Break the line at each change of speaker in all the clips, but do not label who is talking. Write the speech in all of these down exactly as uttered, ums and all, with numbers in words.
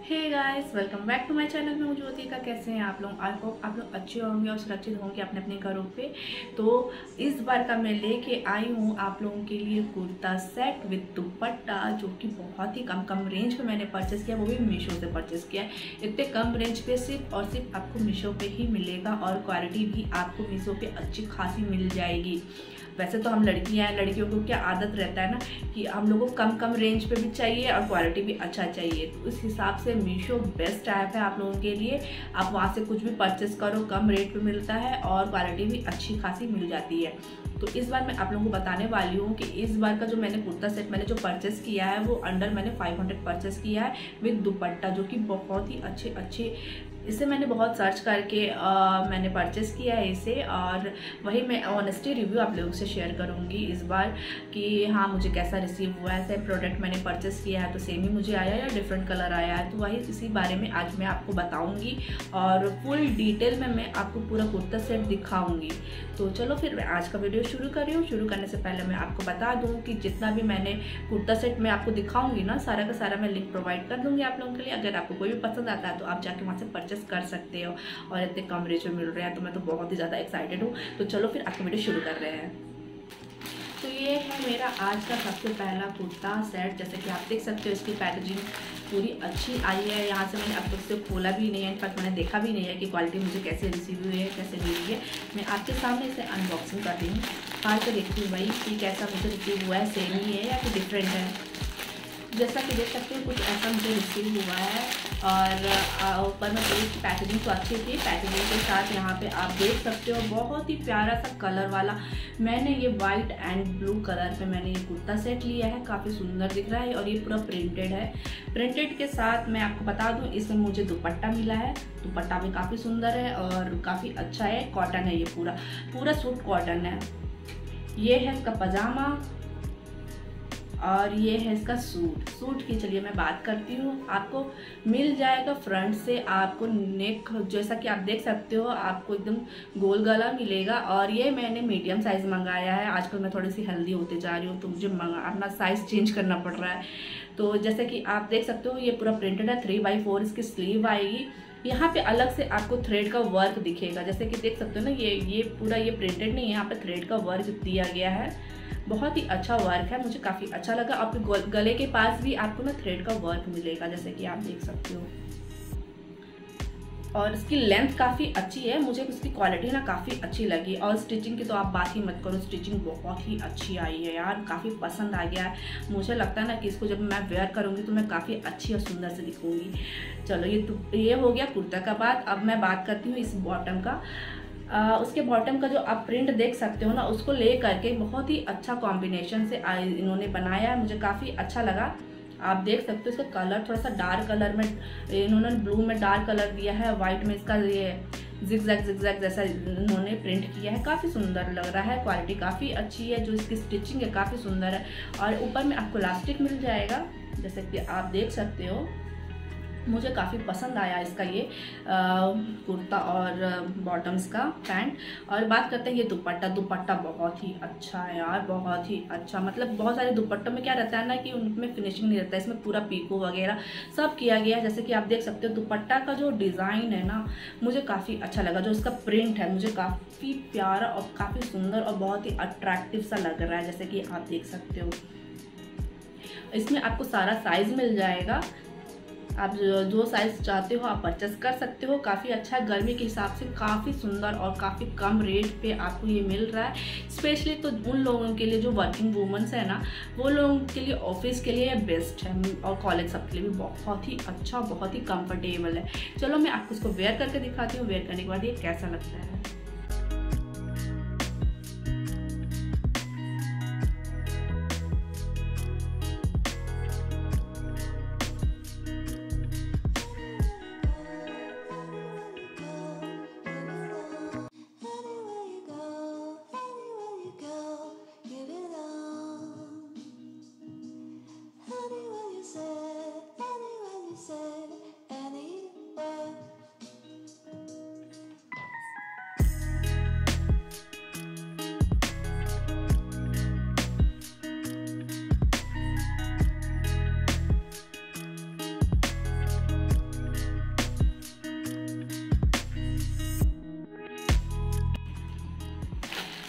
Hey guys, welcome back to my channel. मैं हूं ज्योतिका। कैसे हैं आप लोग? आई होप आप लोग अच्छे होंगे और सुरक्षित होंगे अपने अपने घरों पे। तो इस बार का मैं लेके आई हूं आप लोगों के लिए कुर्ता सेट विद दुपट्टा, जो कि बहुत ही कम कम रेंज पे मैंने परचेस किया, वो भी मीशो से परचेस किया है। इतने कम रेंज पे सिर्फ और सिर्फ आपको मीशो पे ही मिलेगा और क्वालिटी भी आपको मीशो पे अच्छी खासी मिल जाएगी। वैसे तो हम लड़कियां हैं, लड़कियों को क्या आदत रहता है ना कि हम लोगों को कम कम रेंज पे भी चाहिए और क्वालिटी भी अच्छा चाहिए। तो उस हिसाब से मीशो बेस्ट ऐप है आप लोगों के लिए। आप वहाँ से कुछ भी परचेस करो, कम रेट पे मिलता है और क्वालिटी भी अच्छी खासी मिल जाती है। तो इस बार मैं आप लोगों को बताने वाली हूँ कि इस बार का जो मैंने कुर्ता सेट मैंने जो परचेस किया है वो अंडर मैंने फाइव हंड्रेड परचेस किया है विद दुपट्टा, जो कि बहुत ही अच्छे अच्छे। इसे मैंने बहुत सर्च करके आ, मैंने परचेस किया है इसे, और वही मैं ऑनेस्टी रिव्यू आप लोगों से शेयर करूँगी इस बार कि हाँ मुझे कैसा रिसीव हुआ है। सेम प्रोडक्ट मैंने परचेस किया है तो सेम ही मुझे आया या डिफरेंट कलर आया है, तो वही इसी बारे में आज मैं आपको बताऊँगी और फुल डिटेल में मैं आपको पूरा कुर्ता सेट दिखाऊँगी। तो चलो फिर मैं आज का वीडियो शुरू कर रही हूँ। शुरू करने से पहले मैं आपको बता दूँ कि जितना भी मैंने कुर्ता सेट मैं आपको दिखाऊँगी ना, सारा का सारा मैं लिंक प्रोवाइड कर दूँगी आप लोगों के लिए। अगर आपको कोई भी पसंद आता है तो आप जाके वहाँ से परचेस कर सकते हो और इतने कम रेट में मिल रहे हैं, तो मैं तो बहुत ही ज़्यादा एक्साइटेड हूँ। तो चलो फिर आपका वीडियो शुरू कर रहे हैं। तो ये है मेरा आज का सबसे पहला कुर्ता सेट। जैसे कि आप देख सकते हो इसकी पैकेजिंग पूरी अच्छी आई है। यहाँ से मैंने अब तक से खोला भी नहीं है, इनफैक्ट मैंने देखा भी नहीं है कि क्वालिटी मुझे कैसे रिसीव हुई है, कैसे मिली है। मैं आपके सामने इसे अनबॉक्सिंग कर रही हूँ, फाड़ के देखती हूँ भाई कि कैसा मुझे रिसीव हुआ है, सेम ही है या फिर डिफरेंट है। जैसा कि देख सकते हो कुछ ऐसा मुझे रिसीव हुआ है और ऊपर में पूरी पैकेजिंग तो अच्छी थी। पैकेजिंग के साथ यहाँ पे आप देख सकते हो बहुत ही प्यारा सा कलर वाला, मैंने ये वाइट एंड ब्लू कलर पे मैंने ये कुर्ता सेट लिया है। काफ़ी सुंदर दिख रहा है और ये पूरा प्रिंटेड है। प्रिंटेड के साथ मैं आपको बता दूँ इसमें मुझे दुपट्टा मिला है। दुपट्टा भी काफ़ी सुंदर है और काफ़ी अच्छा है। कॉटन है, ये पूरा पूरा सूट कॉटन है। ये है इसका पजामा और ये है इसका सूट। सूट की चलिए मैं बात करती हूँ। आपको मिल जाएगा फ्रंट से, आपको नेक जैसा कि आप देख सकते हो आपको एकदम गोल गला मिलेगा। और ये मैंने मीडियम साइज़ मंगाया है। आजकल मैं थोड़ी सी हेल्दी होते जा रही हूँ तो मुझे अपना साइज़ चेंज करना पड़ रहा है। तो जैसे कि आप देख सकते हो ये पूरा प्रिंटेड है। थ्री बाई फोर इसकी स्लीव आएगी। यहाँ पे अलग से आपको थ्रेड का वर्क दिखेगा, जैसे कि देख सकते हो ना, ये ये पूरा ये प्रिंटेड नहीं है, यहाँ पे थ्रेड का वर्क दिया गया है। बहुत ही अच्छा वर्क है, मुझे काफ़ी अच्छा लगा। आपके गले के पास भी आपको ना थ्रेड का वर्क मिलेगा, जैसे कि आप देख सकते हो। और इसकी लेंथ काफ़ी अच्छी है, मुझे इसकी क्वालिटी ना काफ़ी अच्छी लगी। और स्टिचिंग की तो आप बात ही मत करो, स्टिचिंग बहुत ही अच्छी आई है यार, काफ़ी पसंद आ गया है। मुझे लगता है ना कि इसको जब मैं वेयर करूँगी तो मैं काफ़ी अच्छी और सुंदर से दिखूँगी। चलो ये तो ये हो गया कुर्ता का बात। अब मैं बात करती हूँ इस बॉटम का। आ, उसके बॉटम का जो आप प्रिंट देख सकते हो ना, उसको ले करके बहुत ही अच्छा कॉम्बिनेशन से इन्होंने बनाया है, मुझे काफ़ी अच्छा लगा। आप देख सकते हो इसका कलर थोड़ा सा डार्क कलर में, इन्होंने ब्लू में डार्क कलर दिया है, वाइट में इसका ये जिगजैग जिगजैग जैसा इन्होंने प्रिंट किया है। काफ़ी सुंदर लग रहा है, क्वालिटी काफ़ी अच्छी है। जो इसकी स्टिचिंग है काफ़ी सुंदर है और ऊपर में आपको इलास्टिक मिल जाएगा, जैसे कि आप देख सकते हो। मुझे काफ़ी पसंद आया इसका ये कुर्ता और बॉटम्स का पैंट। और बात करते हैं ये दुपट्टा। दुपट्टा बहुत ही अच्छा है यार, बहुत ही अच्छा। मतलब बहुत सारे दुपट्टों में क्या रहता है ना कि उनमें फिनिशिंग नहीं रहता है, इसमें पूरा पीको वगैरह सब किया गया है। जैसे कि आप देख सकते हो दुपट्टा का जो डिज़ाइन है ना, मुझे काफ़ी अच्छा लगा। जो इसका प्रिंट है मुझे काफ़ी प्यारा और काफ़ी सुंदर और बहुत ही अट्रैक्टिव सा लग रहा है, जैसे कि आप देख सकते हो। इसमें आपको सारा साइज़ मिल जाएगा, आप जो, जो साइज़ चाहते हो आप परचेस कर सकते हो। काफ़ी अच्छा है, गर्मी के हिसाब से काफ़ी सुंदर और काफ़ी कम रेट पे आपको ये मिल रहा है। स्पेशली तो उन लोगों के लिए जो वर्किंग वूमेंस है ना, वो लोगों के लिए, ऑफिस के लिए बेस्ट है और कॉलेज सब के लिए भी बहुत ही अच्छा, बहुत ही कंफर्टेबल है। चलो मैं आपको इसको वेयर करके दिखाती हूँ, वेयर करने के बाद ये कैसा लगता है।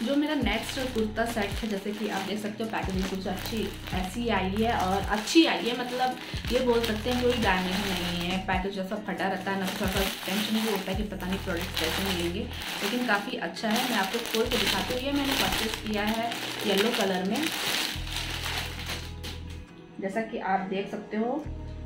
जो मेरा नेक्स्ट कुर्ता सेट है, जैसे कि आप देख सकते हो पैकेजिंग कुछ अच्छी ऐसी आई है और अच्छी आई है, मतलब ये बोल सकते हैं कोई डैमेज नहीं है। पैकेज जैसा फटा रहता है ना, थोड़ा सा टेंशन भी होता है कि पता नहीं प्रोडक्ट कैसे मिलेंगे, लेकिन काफ़ी अच्छा है। मैं आपको खोल के दिखाती हूँ। ये मैंने परचेस किया है येलो कलर में, जैसा कि आप देख सकते हो।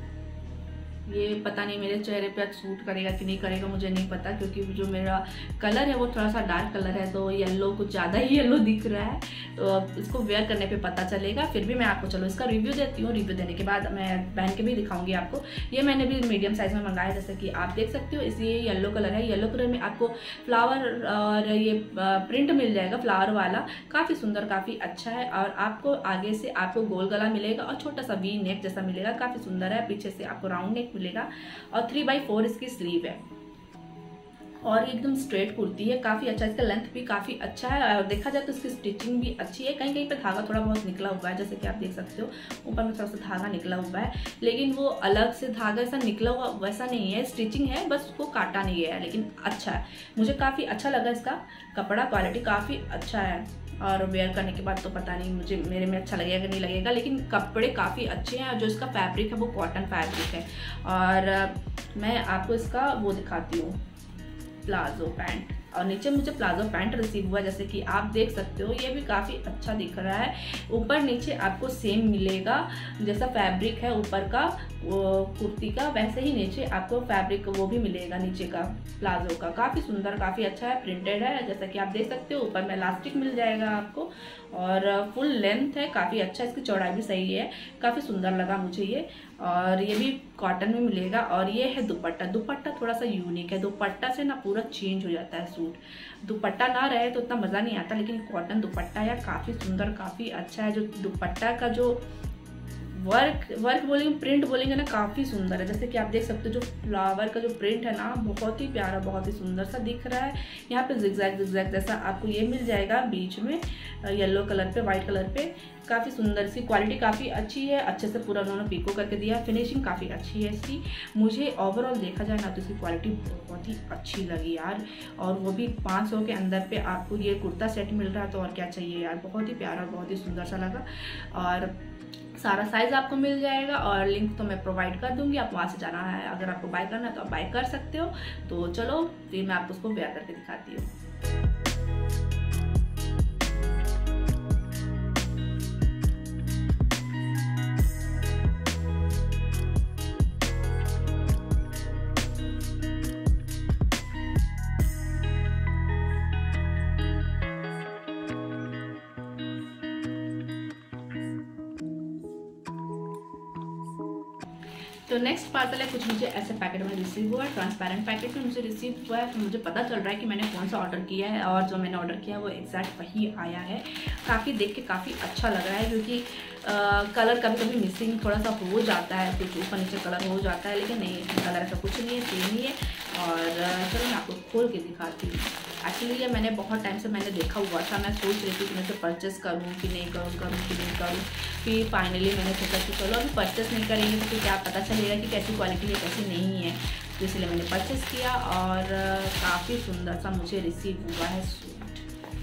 ये पता नहीं मेरे चेहरे पे सूट करेगा कि नहीं करेगा, मुझे नहीं पता, क्योंकि जो मेरा कलर है वो थोड़ा सा डार्क कलर है, तो येलो कुछ ज़्यादा ही येलो दिख रहा है। तो अब इसको वेयर करने पे पता चलेगा। फिर भी मैं आपको चलो इसका रिव्यू देती हूँ। रिव्यू देने के बाद मैं पहन के भी दिखाऊंगी आपको। ये मैंने भी मीडियम साइज़ में मंगाया, जैसे कि आप देख सकते हो। इस ये येलो कलर है। येलो कलर में आपको फ्लावर और ये प्रिंट मिल जाएगा फ्लावर वाला, काफ़ी सुंदर, काफ़ी अच्छा है। और आपको आगे से आपको गोल गला मिलेगा और छोटा सा वी नेक जैसा मिलेगा, काफ़ी सुंदर है। पीछे से आपको राउंड नेक मिलेगा और थ्री बाई फोर इसकी स्लीव है और एकदम स्ट्रेट कुर्ती है, काफ़ी अच्छा। इसका लेंथ भी काफ़ी अच्छा है और देखा जाए तो इसकी स्टिचिंग भी अच्छी है। कहीं कहीं पे धागा थोड़ा बहुत निकला हुआ है, जैसे कि आप देख सकते हो ऊपर में थोड़ा सा धागा निकला हुआ है, लेकिन वो अलग से धागा ऐसा निकला हुआ वैसा नहीं है, स्टिचिंग है, बस उसको काटा नहीं गया है, लेकिन अच्छा है। मुझे काफ़ी अच्छा लगा इसका कपड़ा, क्वालिटी काफ़ी अच्छा है। और वेयर करने के बाद तो पता नहीं मुझे मेरे में अच्छा लगेगा कि नहीं लगेगा, लेकिन कपड़े काफ़ी अच्छे हैं। और जो इसका फैब्रिक है वो कॉटन फैब्रिक है। और मैं आपको इसका वो दिखाती हूँ, प्लाजो पैंट, और नीचे मुझे प्लाजो पैंट रिसीव हुआ, जैसे कि आप देख सकते हो। ये भी काफ़ी अच्छा दिख रहा है। ऊपर नीचे आपको सेम मिलेगा, जैसा फैब्रिक है ऊपर का वो कुर्ती का, वैसे ही नीचे आपको फैब्रिक वो भी मिलेगा नीचे का प्लाजो का। काफ़ी सुंदर, काफ़ी अच्छा है, प्रिंटेड है, जैसा कि आप देख सकते हो। ऊपर में इलास्टिक मिल जाएगा आपको और फुल लेंथ है, काफ़ी अच्छा। इसकी चौड़ाई भी सही है, काफ़ी सुंदर लगा मुझे ये। और ये भी कॉटन में मिलेगा। और ये है दुपट्टा। दुपट्टा थोड़ा सा यूनिक है, दुपट्टा से ना पूरा चेंज हो जाता है सूट। दुपट्टा ना रहे तो उतना मज़ा नहीं आता, लेकिन कॉटन दुपट्टा है, काफ़ी सुंदर, काफ़ी अच्छा है। जो दुपट्टा का जो वर्क वर्क बोलेंगे, प्रिंट बोलेंगे ना, काफ़ी सुंदर है। जैसे कि आप देख सकते हो जो फ्लावर का जो प्रिंट है ना, बहुत ही प्यारा, बहुत ही सुंदर सा दिख रहा है। यहाँ पे जिगजैग जिगजैग जैसा आपको ये मिल जाएगा बीच में, येलो कलर पे, वाइट कलर पे, काफ़ी सुंदर सी। क्वालिटी काफ़ी अच्छी है, अच्छे से पूरा उन्होंने पीको करके दिया। फिनिशिंग काफ़ी अच्छी है इसकी। मुझे ओवरऑल देखा जाए ना तो इसकी क्वालिटी बहुत ही अच्छी लगी यार। और वो भी पाँच सौ के अंदर पे आपको ये कुर्ता सेट मिल रहा है, तो और क्या चाहिए यार। बहुत ही प्यारा, बहुत ही सुंदर सा लगा। और सारा साइज़ आपको मिल जाएगा और लिंक तो मैं प्रोवाइड कर दूंगी, आप वहाँ से जाना है। अगर आपको बाय करना है तो आप बाय कर सकते हो। तो चलो फिर मैं आपको उसको वेयर करके दिखाती हूँ। तो नेक्स्ट पार्सल है, कुछ मुझे ऐसे पैकेट में रिसीव हुआ है, ट्रांसपेरेंट पैकेट में मुझे रिसीव हुआ है। फिर मुझे पता चल रहा है कि मैंने कौन सा ऑर्डर किया है, और जो मैंने ऑर्डर किया है वो एग्जैक्ट वही आया है। काफ़ी देख के काफ़ी अच्छा लग रहा है, क्योंकि आ, कलर कभी कभी मिसिंग थोड़ा सा हो जाता है, कुछ ऊपर नीचे कलर हो जाता है, लेकिन नहीं, कलर ऐसा कुछ नहीं है, सेम ही है। और चलो मैं आपको खोल के दिखाती हूँ। एक्चुअली ये मैंने बहुत टाइम से मैंने देखा हुआ था, मैं सोच रही थी कि मैं इसे परचेस करूँ कि नहीं करूँ, करूँ कि नहीं करूँ। फिर फाइनली मैंने सोचा कि चलो अभी परचेस नहीं करेंगे तो फिर क्या पता चलेगा कि कैसी क्वालिटी है कैसी नहीं है, तो इसलिए मैंने परचेस किया। और काफ़ी सुंदर सा मुझे रिसीव हुआ है सूट।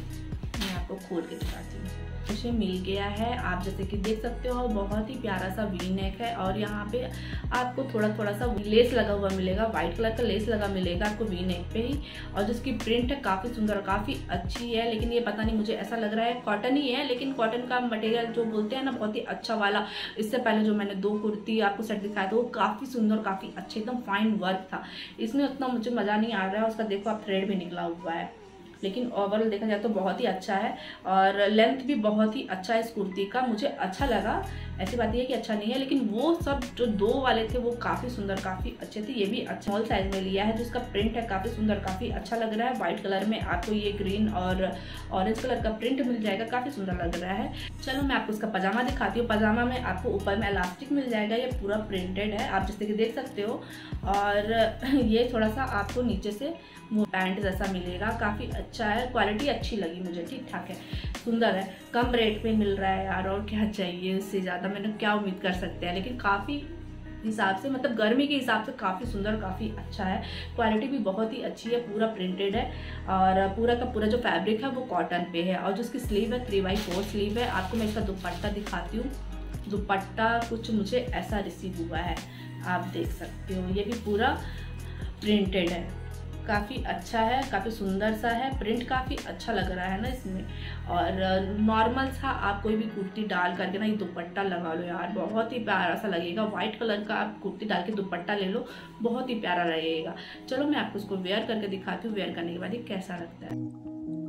मैं आपको खोल के दिखाती हूँ। मुझे मिल गया है, आप जैसे कि देख सकते हो, बहुत ही प्यारा सा वी नेक है। और यहाँ पे आपको थोड़ा थोड़ा सा लेस लगा हुआ मिलेगा, वाइट कलर का लेस लगा मिलेगा आपको वी नेक पे ही। और जिसकी प्रिंट है काफ़ी सुंदर, काफ़ी अच्छी है। लेकिन ये पता नहीं, मुझे ऐसा लग रहा है कॉटन ही है, लेकिन कॉटन का मटेरियल जो बोलते हैं ना, बहुत ही अच्छा वाला। इससे पहले जो मैंने दो कुर्ती आपको सेट दिखाया था वो काफ़ी सुंदर, काफ़ी अच्छे, एकदम फाइन वर्क था। इसमें उतना मुझे मज़ा नहीं आ रहा है। उसका देखो आप, थ्रेड भी निकला हुआ है, लेकिन ओवरऑल देखा जाए तो बहुत ही अच्छा है। और लेंथ भी बहुत ही अच्छा है इस कुर्ती का, मुझे अच्छा लगा। ऐसी बात ये है कि अच्छा नहीं है, लेकिन वो सब जो दो वाले थे वो काफ़ी सुंदर, काफ़ी अच्छे थे। ये भी अच्छा स्मॉल साइज में लिया है, जिसका प्रिंट है काफ़ी सुंदर, काफ़ी अच्छा लग रहा है। व्हाइट कलर में आपको ये ग्रीन और ऑरेंज कलर का प्रिंट मिल जाएगा, काफ़ी सुंदर लग रहा है। चलो मैं आपको इसका पजामा दिखाती हूँ। पजामा में आपको ऊपर में इलास्टिक मिल जाएगा, ये पूरा प्रिंटेड है, आप जैसे कि देख सकते हो। और ये थोड़ा सा आपको नीचे से वो पैंट जैसा मिलेगा, काफ़ी अच्छा है, क्वालिटी अच्छी लगी मुझे, ठीक ठाक है, सुंदर है। कम रेट पे मिल रहा है यार, और क्या चाहिए इससे ज़्यादा, मैंने क्या उम्मीद कर सकते हैं। लेकिन काफ़ी हिसाब से, मतलब गर्मी के हिसाब से काफ़ी सुंदर, काफ़ी अच्छा है। क्वालिटी भी बहुत ही अच्छी है, पूरा प्रिंटेड है और पूरा का पूरा जो फैब्रिक है वो कॉटन पे है। और जो इसकी स्लीव है थ्री बाई फोर स्लीव है। आपको मैं इसका दुपट्टा दिखाती हूँ। दुपट्टा कुछ मुझे ऐसा रिसीव हुआ है, आप देख सकते हो। ये भी पूरा प्रिंटेड है, काफ़ी अच्छा है, काफ़ी सुंदर सा है। प्रिंट काफ़ी अच्छा लग रहा है ना इसमें। और नॉर्मल सा आप कोई भी कुर्ती डाल करके ना ये दुपट्टा लगा लो यार, बहुत ही प्यारा सा लगेगा। वाइट कलर का आप कुर्ती डाल के दुपट्टा ले लो, बहुत ही प्यारा लगेगा। चलो मैं आपको इसको वेयर करके दिखाती हूँ, वेयर करने के बाद ये कैसा लगता है।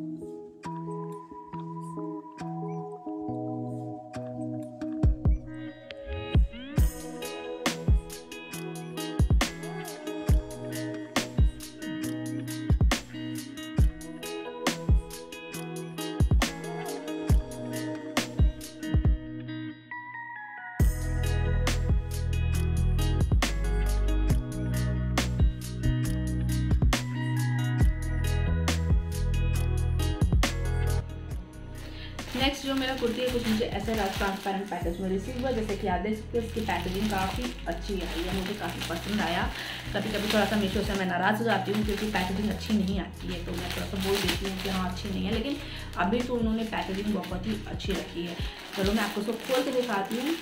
नेक्स्ट जो मेरा कुर्ती है कुछ मुझे ऐसा ट्रांसपेरेंट पैकेज में रिसीव हुआ। जैसे कि आप देख सकते हो इसकी पैकेजिंग काफ़ी अच्छी आई है, मुझे काफ़ी पसंद आया। कभी कभी थोड़ा सा मीशो से मैं नाराज़ हो जाती हूँ क्योंकि पैकेजिंग अच्छी नहीं आती है, तो मैं थोड़ा सा बोल देती हूँ कि हाँ अच्छी नहीं है, लेकिन अभी तो उन्होंने पैकेजिंग बहुत ही अच्छी रखी है। चलो मैं आपको सब खोल के दिखाती हूँ।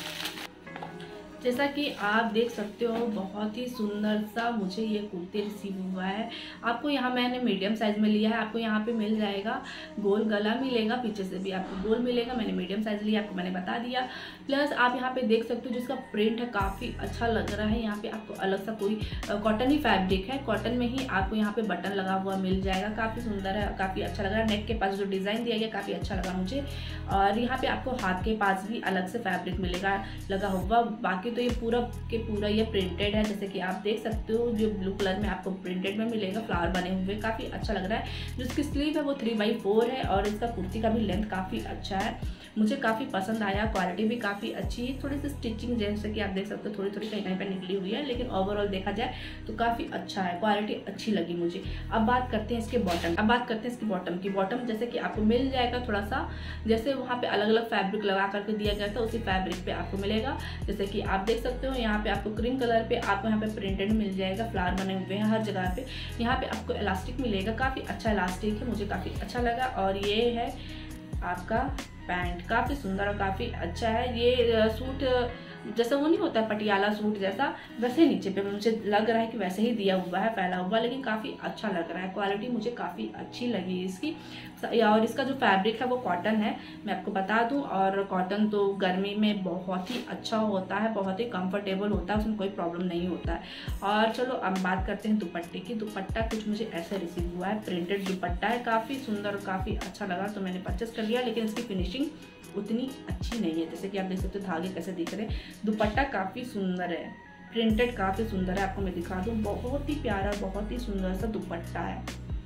जैसा कि आप देख सकते हो बहुत ही सुंदर सा मुझे ये कुर्ती रिसीव हुआ है। आपको यहाँ मैंने मीडियम साइज़ में लिया है। आपको यहाँ पे मिल जाएगा गोल गला मिलेगा, पीछे से भी आपको गोल मिलेगा। मैंने मीडियम साइज़ लिया, आपको मैंने बता दिया। प्लस आप यहाँ पे देख सकते हो जिसका प्रिंट है काफ़ी अच्छा लग रहा है। यहाँ पे आपको अलग सा कोई कॉटन ही फैब्रिक है, कॉटन में ही आपको यहाँ पे बटन लगा हुआ मिल जाएगा। काफ़ी सुंदर है, काफ़ी अच्छा लग रहा है। नेक के पास जो डिज़ाइन दिया गया काफ़ी अच्छा लगा मुझे। और यहाँ पे आपको हाथ के पास भी अलग से फैब्रिक मिलेगा लगा हुआ। बाकी तो ये पूरा के पूरा ये प्रिंटेड है, जैसे कि आप देख सकते हो। जो ब्लू कलर में आपको प्रिंटेड में मिलेगा, फ्लावर बने हुए, काफ़ी अच्छा लग रहा है। जिसकी स्लीव है वो थ्री बाई फोर है और इसका कुर्ती का भी लेंथ काफ़ी अच्छा है, मुझे काफ़ी पसंद आया। क्वालिटी भी काफ़ी अच्छी है। थोड़ी सी स्टिचिंग जैसे कि आप देख सकते हो थोड़ी थोड़ी कहीं कहीं पर निकली हुई है, लेकिन ओवरऑल देखा जाए तो काफ़ी अच्छा है, क्वालिटी अच्छी लगी मुझे। अब बात करते हैं इसके बॉटम अब बात करते हैं इसकी बॉटम की। बॉटम जैसे कि आपको मिल जाएगा थोड़ा सा, जैसे वहाँ पे अलग अलग फैब्रिक लगा करके दिया गया था उसी फैब्रिक पे आपको मिलेगा। जैसे कि आप देख सकते हो यहाँ पे आपको क्रीम कलर पे आपको यहाँ पे प्रिंटेड मिल जाएगा, फ्लावर बने हुए हैं हर जगह पे। यहाँ पे आपको इलास्टिक मिलेगा, काफ़ी अच्छा इलास्टिक है, मुझे काफ़ी अच्छा लगा। और ये है आपका पैंट, काफ़ी सुंदर और काफ़ी अच्छा है। ये सूट जैसा वो नहीं होता पटियाला सूट जैसा, वैसे नीचे पे मुझे लग रहा है कि वैसे ही दिया हुआ है, फैला हुआ, लेकिन काफ़ी अच्छा लग रहा है। क्वालिटी मुझे काफ़ी अच्छी लगी इसकी। और इसका जो फैब्रिक है वो कॉटन है, मैं आपको बता दूं। और कॉटन तो गर्मी में बहुत ही अच्छा होता है, बहुत ही कंफर्टेबल होता है, उसमें कोई प्रॉब्लम नहीं होता है। और चलो अब बात करते हैं दुपट्टे की। दुपट्टा कुछ मुझे ऐसा रिसीव हुआ है, प्रिंटेड दुपट्टा है, काफ़ी सुंदर और काफ़ी अच्छा लगा, तो मैंने परचेस कर लिया। लेकिन इसकी फिनिशिंग उतनी अच्छी नहीं है। जैसे कि आप देख सकते हो धागे कैसे दिख रहे हैं। दुपट्टा काफ़ी सुंदर है, प्रिंटेड काफ़ी सुंदर है। आपको मैं दिखा दूँ, बहुत ही प्यारा, बहुत ही सुंदर सा दुपट्टा है,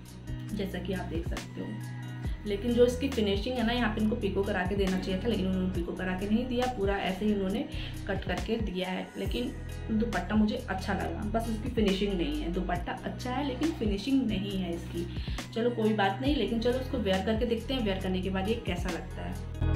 जैसा कि आप देख सकते हो। लेकिन जो इसकी फिनिशिंग है ना, यहाँ पे इनको पिको करा के देना चाहिए था, लेकिन उन्होंने पिको करा के नहीं दिया, पूरा ऐसे ही उन्होंने कट करके दिया है। लेकिन दुपट्टा मुझे अच्छा लगा, बस इसकी फिनिशिंग नहीं है। दुपट्टा अच्छा है लेकिन फिनिशिंग नहीं है इसकी। चलो कोई बात नहीं, लेकिन चलो उसको वेयर करके देखते हैं, वेयर करने के बाद ये कैसा लगता है।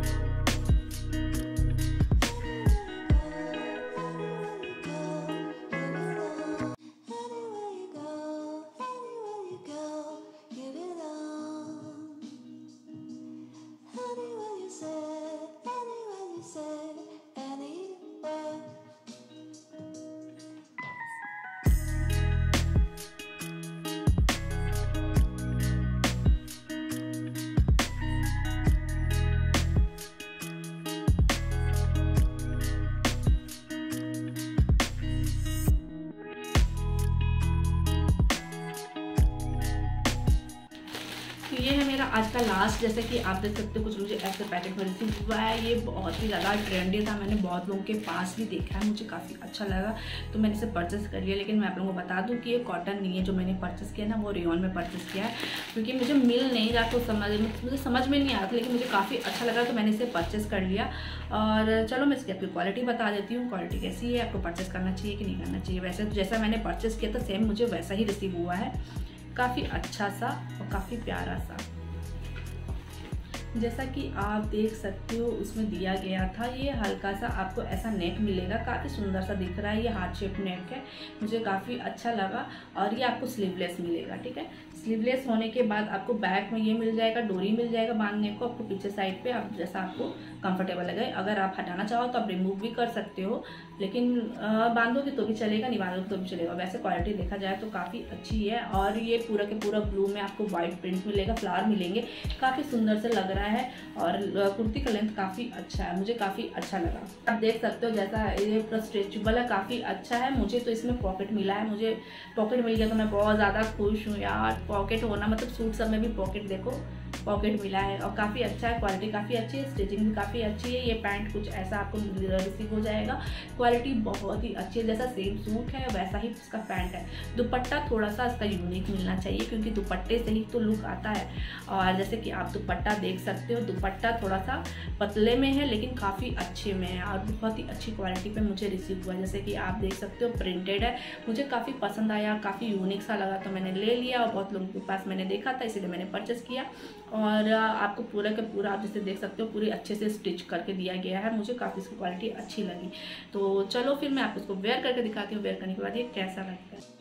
ये है मेरा आज का लास्ट। जैसे कि आप देख सकते हो कुछ मुझे ऐसे पैकेट में रिसीव हुआ है। ये बहुत ही ज़्यादा ट्रेंडी था, मैंने बहुत लोगों के पास भी देखा है, मुझे काफ़ी अच्छा लगा, तो मैंने इसे परचेस कर लिया। लेकिन मैं आप लोगों को बता दूं कि ये कॉटन नहीं है, जो मैंने परचेस किया ना वो रेयॉन में परचेस किया है, क्योंकि मुझे मिल नहीं रहा तो समझ मुझे समझ में नहीं आ रहा था, लेकिन मुझे काफ़ी अच्छा लगा तो मैंने इसे परचेस कर लिया। और चलो मैं इसकी आपकी क्वालिटी बता देती हूँ, क्वालिटी कैसी है, आपको परचेस करना चाहिए कि नहीं करना चाहिए। वैसे तो जैसा मैंने परचेस किया था सेम मुझे वैसा ही रिसीव हुआ है, काफ़ी अच्छा सा और काफ़ी प्यारा सा। जैसा कि आप देख सकते हो उसमें दिया गया था। ये हल्का सा आपको ऐसा नेक मिलेगा, काफ़ी सुंदर सा दिख रहा है। ये हार्ट शेप नेक है, मुझे काफ़ी अच्छा लगा। और ये आपको स्लीवलेस मिलेगा, ठीक है। स्लीवलेस होने के बाद आपको बैक में ये मिल जाएगा, डोरी मिल जाएगा बांधने को आपको पीछे साइड पे, आप जैसा आपको कंफर्टेबल लगे। अगर आप हटाना चाहो तो आप रिमूव भी कर सकते हो, लेकिन बांधोगे तो भी चलेगा, नहीं बांधोगे तो भी चलेगा। वैसे क्वालिटी देखा जाए तो काफ़ी अच्छी है। और ये पूरा के पूरा ब्लू में आपको वाइट प्रिंट मिलेगा, फ्लावर मिलेंगे, काफ़ी सुंदर से लग रहा है। और कुर्ती का लेंथ काफ़ी अच्छा है, मुझे काफ़ी अच्छा लगा। आप देख सकते हो जैसा ये पूरा स्ट्रेचेबल है, काफ़ी अच्छा है। मुझे तो इसमें पॉकेट मिला है, मुझे पॉकेट मिल गया तो मैं बहुत ज़्यादा खुश हूँ यार। पॉकेट होना मतलब सूट सब में भी पॉकेट, देखो पॉकेट मिला है और काफ़ी अच्छा है। क्वालिटी काफ़ी अच्छी है, स्टिचिंग भी काफ़ी अच्छी है। ये पैंट कुछ ऐसा आपको रिसीव हो जाएगा, क्वालिटी बहुत ही अच्छी है। जैसा सेम सूट है वैसा ही इसका पैंट है। दुपट्टा थोड़ा सा इसका यूनिक मिलना चाहिए, क्योंकि दुपट्टे से ही तो लुक आता है। और जैसे कि आप दुपट्टा देख सकते हो, दुपट्टा थोड़ा सा पतले में है लेकिन काफ़ी अच्छे में है और बहुत ही अच्छी क्वालिटी पे मुझे रिसीव हुआ। जैसे कि आप देख सकते हो प्रिंटेड है, मुझे काफ़ी पसंद आया, काफ़ी यूनिक सा लगा तो मैंने ले लिया। और बहुत लोगों के पास मैंने देखा था इसीलिए मैंने परचेस किया। और आपको पूरा का पूरा आप जैसे देख सकते हो पूरी अच्छे से स्टिच करके दिया गया है, मुझे काफ़ी इसकी क्वालिटी अच्छी लगी। तो चलो फिर मैं आपको इसको वेयर करके दिखाती हूँ, वेयर करने के बाद ये कैसा लगता है।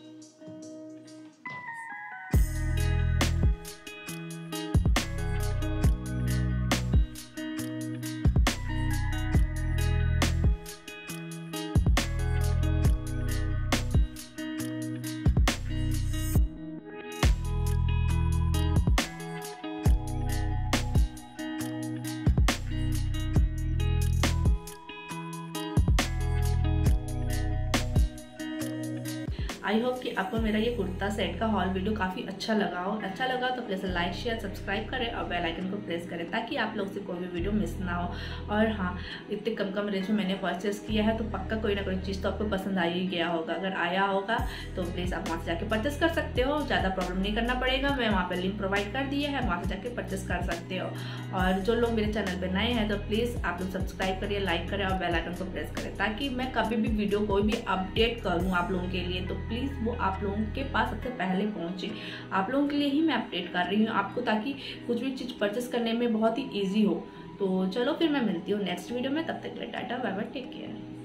आई होप कि आपको मेरा ये कुर्ता सेट का हॉल वीडियो काफ़ी अच्छा लगा हो। अच्छा लगा तो प्लीज़ लाइक शेयर सब्सक्राइब करें और बेल आइकन को प्रेस करें ताकि आप लोग से कोई भी वीडियो मिस ना हो। और हाँ, इतने कम कम रेंज में मैंने परचेस किया है तो पक्का कोई ना कोई चीज़ तो आपको पसंद आ ही गया होगा। अगर आया होगा तो प्लीज़ आप वहाँ से जाके परचेस कर सकते हो, ज़्यादा प्रॉब्लम नहीं करना पड़ेगा। मैं वहाँ पर लिंक प्रोवाइड कर दिया है, वहाँ से जाके परचेस कर सकते हो। और जो लोग मेरे चैनल पर नए हैं तो प्लीज़ आप लोग सब्सक्राइब करिए, लाइक करें और बेल आइकन को प्रेस करें ताकि मैं कभी भी वीडियो कोई भी अपडेट करूँ आप लोगों के लिए तो प्लीज़ वो आप लोगों के पास सबसे पहले पहुंचे। आप लोगों के लिए ही मैं अपडेट कर रही हूँ आपको, ताकि कुछ भी चीज़ परचेस करने में बहुत ही ईजी हो। तो चलो फिर मैं मिलती हूँ नेक्स्ट वीडियो में, तब तक के लिए tata bye bye, take care.